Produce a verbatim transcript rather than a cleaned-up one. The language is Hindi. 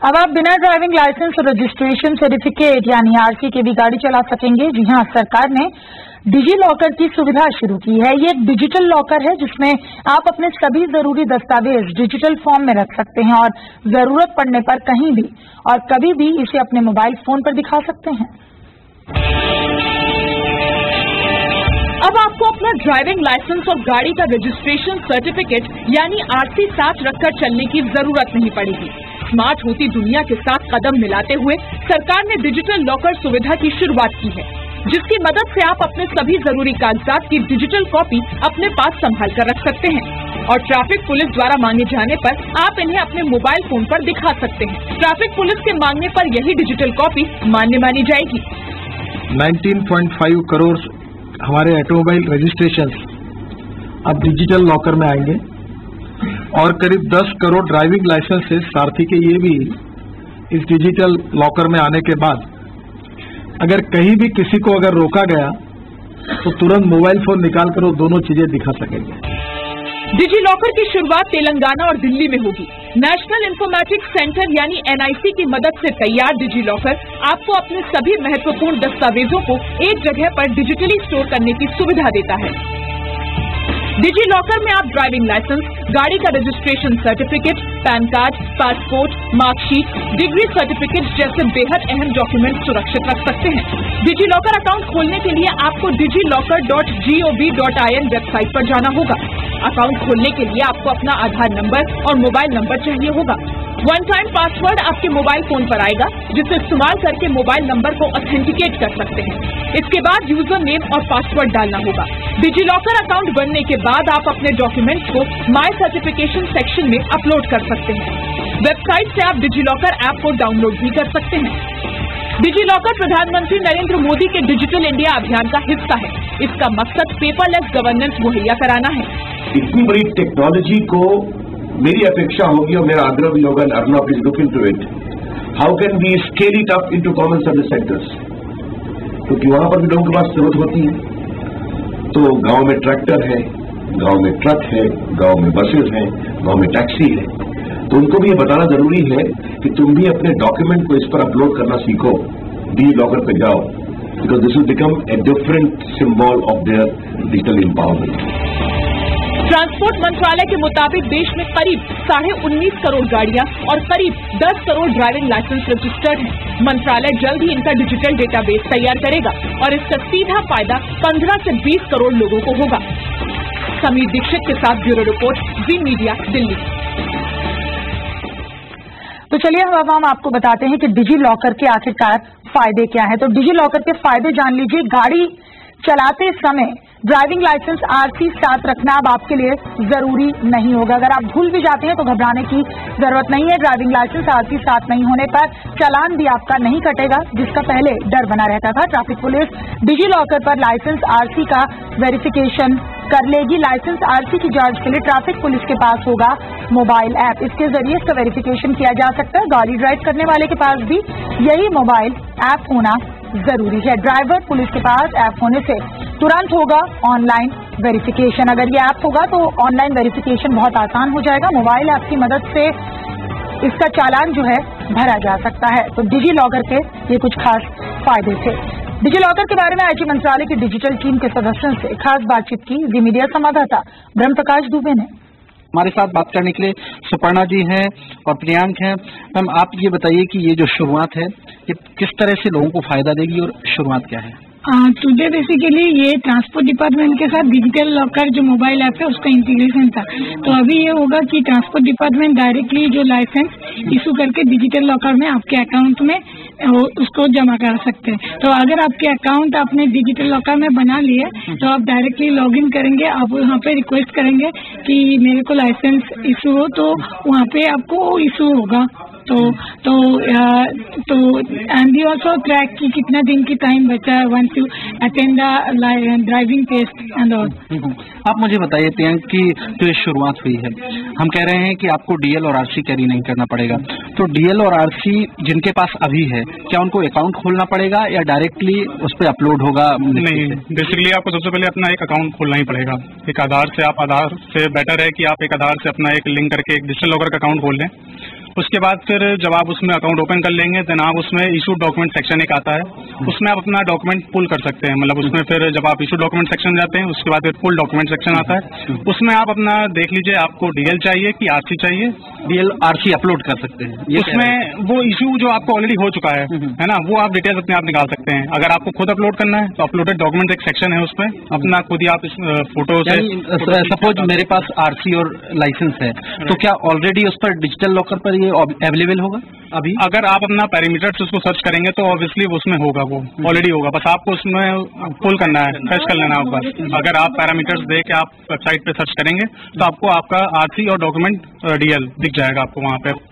अब आप बिना ड्राइविंग लाइसेंस और रजिस्ट्रेशन सर्टिफिकेट यानी आरसी के भी गाड़ी चला सकेंगे। जी हां, सरकार ने डिजी लॉकर की सुविधा शुरू की है। ये एक डिजिटल लॉकर है जिसमें आप अपने सभी जरूरी दस्तावेज डिजिटल फॉर्म में रख सकते हैं और जरूरत पड़ने पर कहीं भी और कभी भी इसे अपने मोबाइल फोन पर दिखा सकते हैं। अब आपको अपना ड्राइविंग लाइसेंस और गाड़ी का रजिस्ट्रेशन सर्टिफिकेट यानी आरसी साथ रखकर चलने की जरूरत नहीं पड़ेगी। स्मार्ट होती दुनिया के साथ कदम मिलाते हुए सरकार ने डिजिटल लॉकर सुविधा की शुरुआत की है, जिसकी मदद से आप अपने सभी जरूरी कागजात की डिजिटल कॉपी अपने पास संभाल कर रख सकते हैं और ट्रैफिक पुलिस द्वारा मांगे जाने पर आप इन्हें अपने मोबाइल फोन पर दिखा सकते हैं। ट्रैफिक पुलिस के मांगने पर यही डिजिटल कॉपी मान्य मानी जाएगी। उन्नीस पॉइंट पाँच करोड़ हमारे ऑटोमोबाइल रजिस्ट्रेशन अब डिजिटल लॉकर में आएंगे और करीब दस करोड़ ड्राइविंग लाइसेंसेस सारथी के ये भी इस डिजिटल लॉकर में आने के बाद अगर कहीं भी किसी को अगर रोका गया तो तुरंत मोबाइल फोन निकाल कर वो दोनों चीजें दिखा सकेंगे। डिजी लॉकर की शुरुआत तेलंगाना और दिल्ली में होगी। नेशनल इंफॉर्मेटिक्स सेंटर यानी एनआईसी की मदद से तैयार डिजी लॉकर आपको अपने सभी महत्वपूर्ण दस्तावेजों को एक जगह पर डिजिटली स्टोर करने की सुविधा देता है। डिजी लॉकर में आप ड्राइविंग लाइसेंस, गाड़ी का registration certificate, PAN card, passport, marksheet, degree certificate जैसे बेहद अहम डॉक्यूमेंट सुरक्षित रख सकते हैं। डिजी लॉकर अकाउंट खोलने के लिए आपको DigiLocker dot G O V dot I N website पर जाना होगा। अकाउंट खोलने के लिए आपको अपना आधार नंबर और मोबाइल नंबर चाहिए होगा। वन टाइम पासवर्ड आपके मोबाइल फोन पर आएगा, जिसे इस्तेमाल करके मोबाइल नंबर को ऑथेंटिकेट कर सकते हैं। इसके बाद यूजर नेम और पासवर्ड डालना होगा। डिजी लॉकर अकाउंट बनने के बाद आप अपने डॉक्यूमेंट्स को माई सर्टिफिकेशन सेक्शन में अपलोड कर सकते हैं। वेबसाइट से आप डिजी लॉकर ऐप को डाउनलोड भी कर सकते हैं। डिजी लॉकर प्रधानमंत्री नरेंद्र मोदी के डिजिटल इंडिया अभियान का हिस्सा है। इसका मकसद पेपरलेस गवर्नेंस मुहैया कराना है। इतनी बड़ी टेक्नोलॉजी को मेरी अपेक्षा होगी और मेरा आग्रह भी होगा, Arna please look into it, how can we scale it up into common service centres, क्योंकि वहां पर भी लोगों के पास जरूरत होती है। तो गांव में ट्रैक्टर है, गांव में ट्रक है, गांव में बसेस हैं, गांव में टैक्सी है, तो उनको भी ये बताना जरूरी है कि तुम भी अपने डॉक्यूमेंट को इस पर अपलोड करना सीखो। डिजी लॉकर पे जाओ, because this will become a different symbol of their digital empowerment. Transport मंत्रालय के मुताबिक देश में करीब साढ़े उन्नीस करोड़ गाड़ियां और करीब दस करोड़ ड्राइविंग लाइसेंस रजिस्टर्ड हैं। मंत्रालय जल्द ही इनका डिजिटल डेटाबेस तैयार करेगा और इसका सीधा फायदा पंद्रह से बीस करोड़ लोगों को होगा। समीर दीक्षित के साथ bureau report, Zee media, Delhi. तो चलिए अब हम आपको बताते हैं कि डिजी लॉकर के आखिरकार फायदे क्या हैं। तो डिजी लॉकर के फायदे जान लीजिए। गाड़ी चलाते समय ड्राइविंग लाइसेंस आरसी साथ रखना अब आपके लिए जरूरी नहीं होगा। अगर आप भूल भी जाते हैं तो घबराने की जरूरत नहीं है। ड्राइविंग लाइसेंस आरसी साथ नहीं होने पर चालान भी आपका नहीं कटेगा, जिसका पहले डर बना रहता था। ट्रैफिक पुलिस डिजी लॉकर पर लाइसेंस आरसी का वेरिफिकेशन कर लेगी। लाइसेंस आरसी की जांच के लिए ट्रैफिक पुलिस के पास होगा मोबाइल ऐप। इसके जरिए इसका वेरिफिकेशन किया जा सकता है। गाड़ी ड्राइव करने वाले के पास भी यही मोबाइल ऐप होना जरूरी है। ड्राइवर पुलिस के पास ऐप होने से तुरंत होगा ऑनलाइन वेरिफिकेशन। अगर ये ऐप होगा तो ऑनलाइन वेरिफिकेशन बहुत आसान हो जाएगा। मोबाइल ऐप की मदद से इसका चालान जो है भरा जा सकता है। तो डिजी लॉकर के ये कुछ खास फायदे थे। डिजी लॉकर के बारे में आईटी मंत्रालय की डिजिटल टीम के सदस्यों से खास बातचीत की जी मीडिया संवाददाता ब्रह्म प्रकाश दुबे ने। हमारे साथ बात करने के लिए सुपर्णा जी हैं और प्रियांक हैं। मैम, आप ये बताइए कि ये जो शुरुआत है ये किस तरह से लोगों को फायदा देगी और शुरुआत क्या है? टुडे बेसिकली ये ट्रांसपोर्ट डिपार्टमेंट के साथ डिजिटल लॉकर जो मोबाइल ऐप है उसका इंटीग्रेशन था। तो अभी ये होगा कि ट्रांसपोर्ट डिपार्टमेंट डायरेक्टली जो लाइसेंस इशू करके डिजिटल लॉकर में आपके अकाउंट में उसको जमा करा सकते हैं। तो अगर आपके अकाउंट आपने डिजिटल लॉकर में बना लिए तो आप डायरेक्टली लॉग इन करेंगे, आप वहाँ पे रिक्वेस्ट करेंगे कि मेरे को लाइसेंस इशू हो, तो वहाँ पे आपको इशू होगा। तो तो आ, तो एंड यू ऑल्सो ट्रैक की कितना दिन की टाइम बचा है once you attend the driving test and all. आप मुझे बताइए प्रियंक की जो ये शुरुआत हुई है, हम कह रहे हैं कि आपको डीएल और आरसी कैरी नहीं करना पड़ेगा। तो डीएल और आरसी जिनके पास अभी है, क्या उनको अकाउंट खोलना पड़ेगा या डायरेक्टली उस पर अपलोड होगा? नहीं, बेसिकली आपको सबसे पहले अपना एक अकाउंट खोलना ही पड़ेगा। एक आधार से आप आधार से बेटर है कि आप एक आधार से अपना एक लिंक करके एक डिजिटल लॉकर का अकाउंट खोल लें उसके बाद फिर जब आप उसमें अकाउंट ओपन कर लेंगे देन आप उसमें इशू डॉक्यूमेंट सेक्शन एक आता है, उसमें आप अपना डॉक्यूमेंट पुल कर सकते हैं। मतलब उसमें फिर जब आप इशू डॉक्यूमेंट सेक्शन जाते हैं उसके बाद फिर फुल डॉक्यूमेंट सेक्शन आता है, उसमें आप अपना देख लीजिए आपको डीएल चाहिए कि आरसी चाहिए। डीएल आरसी अपलोड कर सकते हैं उसमें वो इशू जो आपको ऑलरेडी हो चुका है है ना, वो आप डिटेल्स अपने आप निकाल सकते हैं। अगर आपको खुद अपलोड करना है तो अपलोडेड डॉक्यूमेंट एक सेक्शन है, उसमें अपना खुद ही आप फोटो से सपोज मेरे पास आरसी और लाइसेंस है तो क्या ऑलरेडी उस पर डिजिटल लॉकर पर ये अवेलेबल होगा? अभी अगर आप अपना पैरामीटर से उसको सर्च करेंगे तो ऑब्वियसली उसमें होगा, वो ऑलरेडी होगा, बस आपको उसमें पुल करना है, सर्च कर लेना होगा। अगर आप पैरामीटर्स दे के आप वेबसाइट पे सर्च करेंगे तो आपको आपका आरसी और डॉक्यूमेंट डीएल दिख जाएगा आपको वहाँ पे।